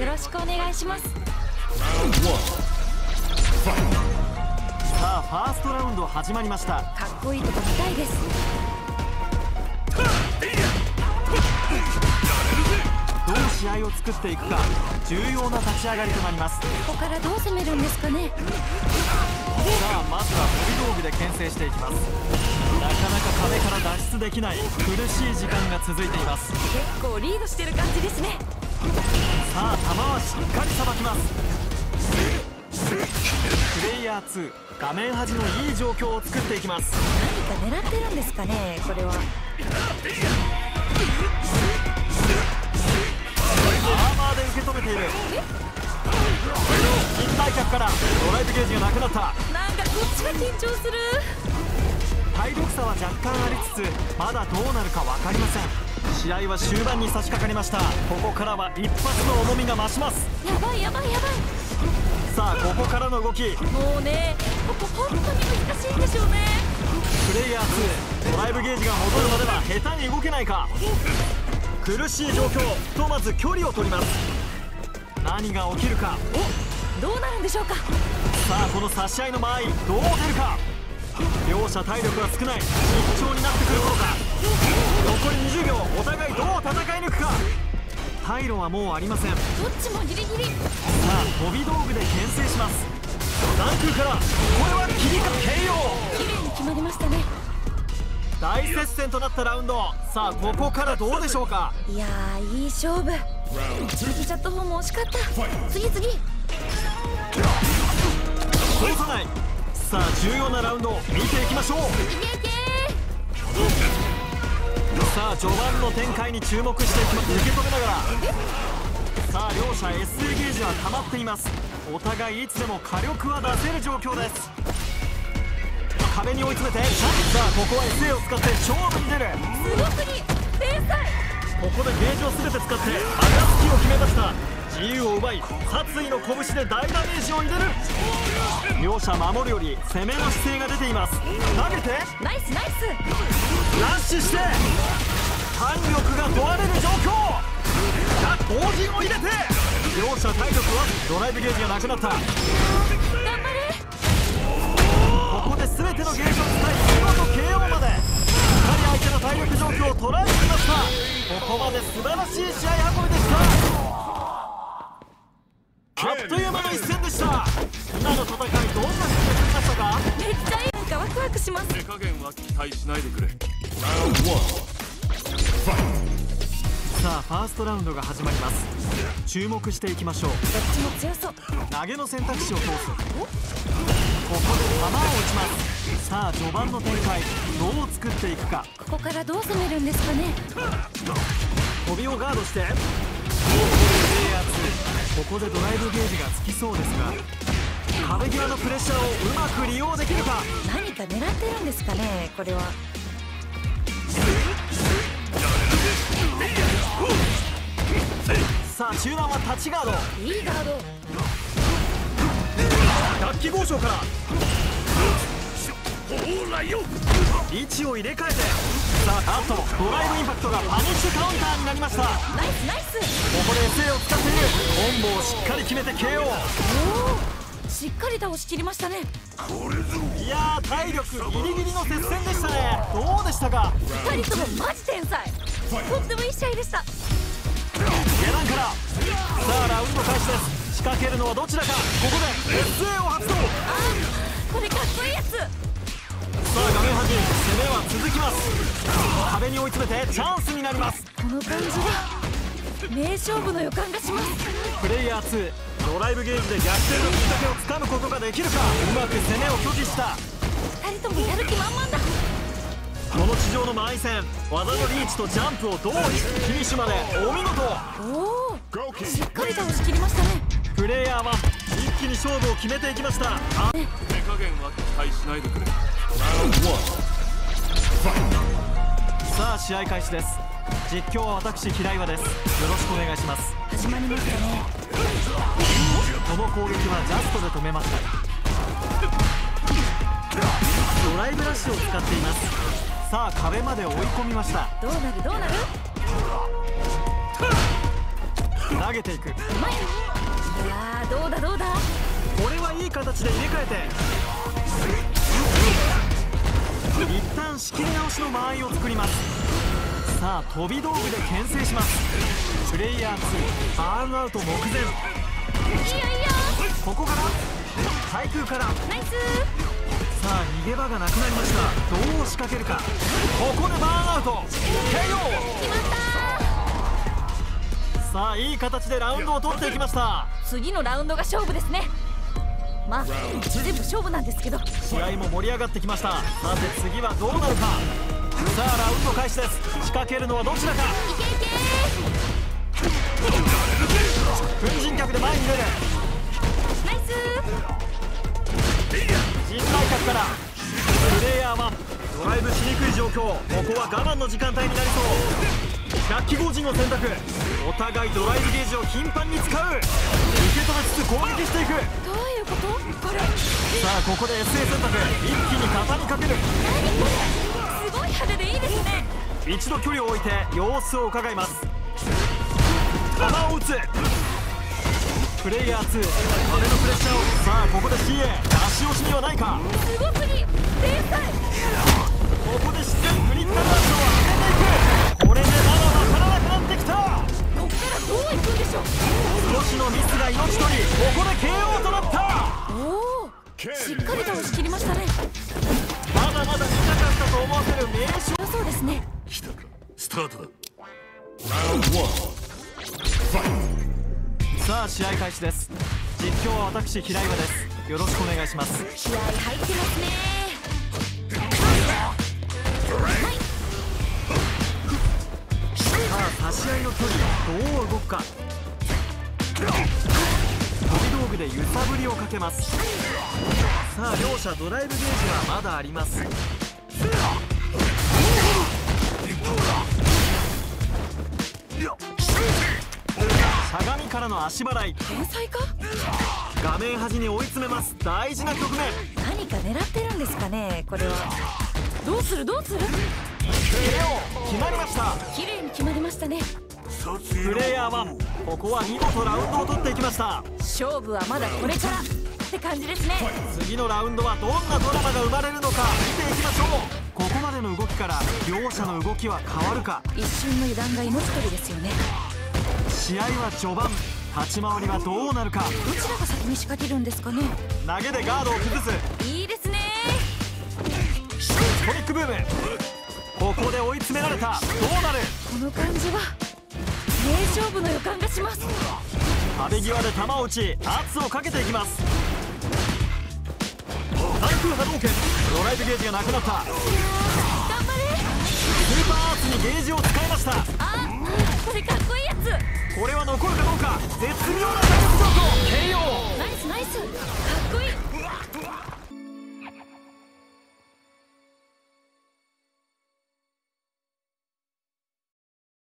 よろしくお願いします。 さあファーストラウンド始まりました。 かっこいいとこ見たいです。 どう試合を作っていくか重要な立ち上がりとなります。 ここからどう攻めるんですかね。 さあまずは飛び道具で牽制していきます。なかなか壁から脱出できない苦しい時間が続いています。 結構リードしてる感じですね。 さあ球はしっかりさばきます。プレイヤー2画面端のいい状況を作っていきます。 何か狙ってるんですかね、これは。 アーマーで受け止めている。近代脚からドライブゲージがなくなった。 なんかこっちが緊張する。 体力差は若干ありつつまだどうなるか分かりません。試合は終盤に差し掛かりました。ここからは一発の重みが増します。 やばいやばいやばい。 さあここからの動き。 もうね、ここ本当に難しいんでしょうね。 プレイヤー2ドライブゲージが戻るまでは下手に動けないか。苦しい状況。ひとまず距離を取ります。何が起きるか。 どうなるんでしょうか。 さあこの差し合いの間合いどう出るか。両者体力が少ない緊張になってくる頃か。残り20秒お互いどう戦い抜くか。退路はもうありません。 どっちもギリギリ。 さあ飛び道具で牽制します。残空からこれは切りか KO。 綺麗に決まりましたね。 大接戦となったラウンド。さあここからどうでしょうか。 いやーいい勝負。次チャットフォーも惜しかった。次通さない。さあ重要なラウンドを見ていきましょう。 いけいけ。 さあ序盤の展開に注目していきます。受け止めながら。さあ両者 SA ゲージは溜まっています。お互いいつでも火力は出せる状況です。壁に追い詰めてさあここは SA を使って勝負に出る。 すごすぎ。天才。 ここでゲージを全て使って穴突きを決めました。自由を奪い殺意の拳で大ダメージを入れる。両者守るより攻めの姿勢が出ています。投げてナイスナイス。 ラッシュして胆力が問われる状況。同時を入れて両者体力はドライブゲージがなくなった。 頑張れ。 ここで全てのゲージを使い見事 KO まで。しっかり相手の体力状況を捉えてきました。ここまで素晴らしい試合運びでした。あっという間の一戦でした。今の戦いどんな風に映りましたか。 めっちゃいい。なんかワクワクします。 手加減は期待しないでくれ。 さあファーストラウンドが始まります。注目していきましょう。 どっちも強そう。 投げの選択肢を通す。ここで球を打ちます。さあ序盤の展開どう作っていくか。 ここからどう攻めるんですかね。 飛びをガードしてプレイヤー2ここでドライブゲージがつきそうですが壁際のプレッシャーをうまく利用できるか。 何か狙ってるんですかね、これは。 さあ中段はタッチガード。 いいガード。 楽器豪商から位置を入れ替えて。さああとドライブインパクトがパニッシュカウンターになりました。 ナイスナイス。 ここで SA を使っている。コンボをしっかり決めて KO。 おお、しっかり倒しきりましたね。 いやー体力ギリギリの接戦でしたね。どうでしたか。 2人ともマジ天才。とってもいい試合でした。 下段からさあラウンド開始です。仕掛けるのはどちらか。ここで SA を発動。 これかっこいいやつ。 さあ画面端攻めは続きます。壁に追い詰めてチャンスになります。 この感じで名勝負の予感がします。 プレイヤー2ドライブゲージで逆転のきっかけをつかむことができるか。うまく攻めを拒否した。 2人ともやる気満々だ。 この地上の間合い戦技のリーチとジャンプを同時フィニッシュまでお見事。 おお、しっかり倒しきりましたね。 プレイヤーは一気に勝負を決めていきました。 手加減は期待しないでくれ。 さあ試合開始です。実況は私平岩です。よろしくお願いします。 始まりましたね。 この攻撃はジャストで止めました。ドライブラッシュを使っています。さあ壁まで追い込みました。 どうなるどうなる。 投げていく。 うまい。いやー、どうだどうだ。 これはいい形で入れ替えて、一旦仕切り直しの間合いを作ります。さあ飛び道具で牽制します。プレイヤー2バーンアウト目前。 いいよいいよ。 ここから対空から、 ナイス。 さあ逃げ場がなくなりました。どう仕掛けるか。ここでバーンアウト KO。 決まったさあいい形でラウンドを取っていきました。 ー。次のラウンドが勝負ですね。まあ全部勝負なんですけど。 試合も盛り上がってきました。さて次はどうなるか。さあラウンド開始です。仕掛けるのはどちらか。 いけいけ粉塵脚で前に出る。 ー。ナイス陣内角からプレイヤー1ドライブしにくい状況。ここは我慢の時間帯になりそう。100機合陣を選択。お互いドライブゲージを頻繁に使う。受け止めつつ攻撃していく。 ー。どういうことこれ。 さあここで SA 選択。一気に肩にかける。 何これ。すごい派手でいいですね。 一度距離を置いて様子を伺います。弾を撃つ。プレイヤー2壁のプレッシャーを。さあここで CA 出し惜しみはないか。 すごすぎ。天才。 ここでしっかりグリッターダッシュを上げていく。これでまだ分からなくなってきた。 こっからどういくんでしょう。 少しのミスが命取り。ここで KO となった。 おお、しっかり倒しきりましたね。 まだまだ見たかったと思わせる名勝。 そうですね。 来たかスタートだ。 さあ試合開始です。実況は私平岩です。よろしくお願いします。 気合入ってますね。 さあ差し合いの距離どう動くか。飛び道具で揺さぶりをかけます。さあ両者ドライブゲージはまだあります。しゃがみからの足払い。 天才か。 画面端に追い詰めます。大事な局面。 何か狙ってるんですかねこれは。どうするどうする。 KO 決まりました。 綺麗に決まりましたね。 プレイヤー1ここは見事ラウンドを取っていきました。 勝負はまだこれからって感じですね。 次のラウンドはどんなドラマが生まれるのか見ていきましょう。ここまでの動きから両者の動きは変わるか。 一瞬の油断が命取りですよね。 試合は序盤。立ち回りはどうなるか。 どちらが先に仕掛けるんですかね。 投げでガードを崩す。 いいですね。 トリックブーム。ここで追い詰められた。どうなる。 この感じは名勝負の予感がします。 壁際で球を打ち圧をかけていきます。対空波動拳。ドライブゲージがなくなった。 頑張れ。 スーパーアーツにゲージを使いました。 あ、これかっこいいやつ。 これは残るかどうか。絶妙な打撃状況。 KO。 ナイスナイス。かっこいい。